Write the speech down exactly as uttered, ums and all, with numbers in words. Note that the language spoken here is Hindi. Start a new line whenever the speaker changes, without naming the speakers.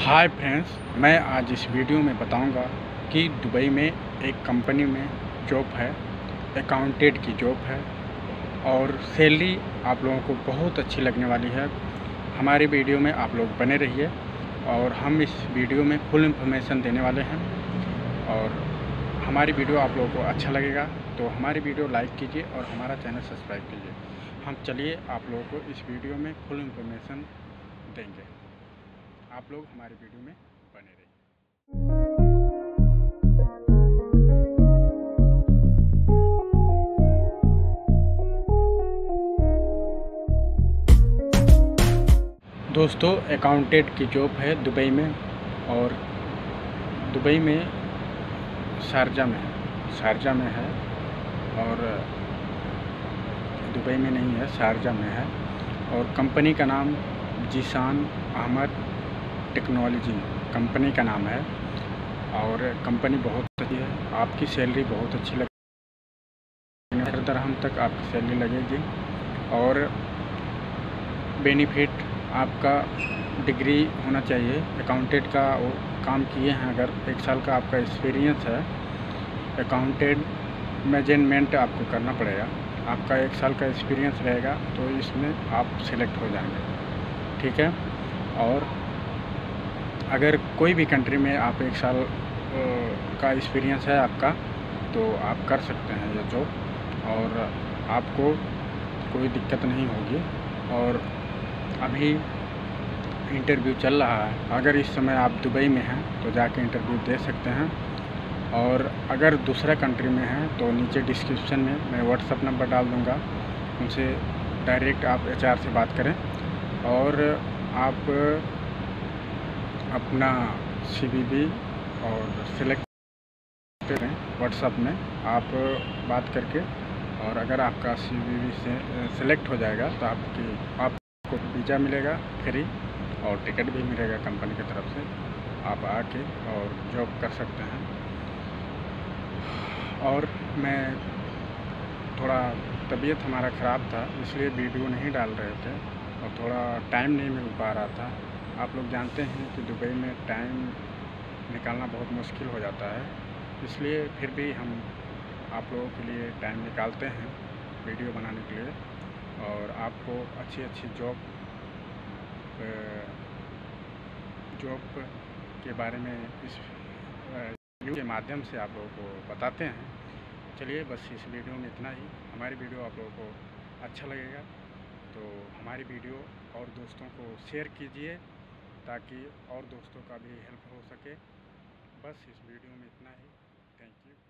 हाय फ्रेंड्स, मैं आज इस वीडियो में बताऊंगा कि दुबई में एक कंपनी में जॉब है, अकाउंटेंट की जॉब है और सैलरी आप लोगों को बहुत अच्छी लगने वाली है। हमारी वीडियो में आप लोग बने रहिए और हम इस वीडियो में फुल इंफॉर्मेशन देने वाले हैं और हमारी वीडियो आप लोगों को अच्छा लगेगा तो हमारी वीडियो लाइक कीजिए और हमारा चैनल सब्सक्राइब कीजिए। हम चलिए आप लोगों को इस वीडियो में फुल इंफॉर्मेशन देंगे। आप लोग हमारी वीडियो में बने रहिए। दोस्तों, अकाउंटेंट की जॉब है दुबई में और दुबई में शारजा में है शारजा में है और दुबई में नहीं है, शारजा में है और कंपनी का नाम जीशान अहमद टेक्नोलॉजी कंपनी का नाम है और कंपनी बहुत अच्छी है। आपकी सैलरी बहुत अच्छी लगेगी, हर दरहम तक आपकी सैलरी लगेगी और बेनिफिट आपका डिग्री होना चाहिए। अकाउंटेंट का वो काम किए हैं, अगर एक साल का आपका एक्सपीरियंस है अकाउंटेंट मैनेजमेंट आपको करना पड़ेगा। आपका एक साल का एक्सपीरियंस रहेगा तो इसमें आप सिलेक्ट हो जाएंगे, ठीक है। और अगर कोई भी कंट्री में आप एक साल का एक्सपीरियंस है आपका तो आप कर सकते हैं ये जॉब और आपको कोई दिक्कत नहीं होगी। और अभी इंटरव्यू चल रहा है, अगर इस समय आप दुबई में हैं तो जाके इंटरव्यू दे सकते हैं और अगर दूसरा कंट्री में हैं तो नीचे डिस्क्रिप्शन में मैं व्हाट्सअप नंबर डाल दूँगा, उनसे डायरेक्ट आप एच आर से बात करें और आप अपना सी वी वी और सिलेक्ट करें। व्हाट्सअप में आप बात करके और अगर आपका सी वी वी से सिलेक्ट हो जाएगा तो आपकी आपको वीज़ा मिलेगा फ्री और टिकट भी मिलेगा कंपनी की तरफ से, आप आके और जॉब कर सकते हैं। और मैं थोड़ा तबीयत हमारा ख़राब था इसलिए वीडियो नहीं डाल रहे थे और थोड़ा टाइम नहीं मिल पा रहा था। आप लोग जानते हैं कि दुबई में टाइम निकालना बहुत मुश्किल हो जाता है, इसलिए फिर भी हम आप लोगों के लिए टाइम निकालते हैं वीडियो बनाने के लिए और आपको अच्छी अच्छी जॉब जॉब के बारे में इस वीडियो के माध्यम से आप लोगों को बताते हैं। चलिए बस इस वीडियो में इतना ही। हमारी वीडियो आप लोगों को अच्छा लगेगा तो हमारी वीडियो और दोस्तों को शेयर कीजिए ताकि और दोस्तों का भी हेल्प हो सके। बस इस वीडियो में इतना ही। Thank you.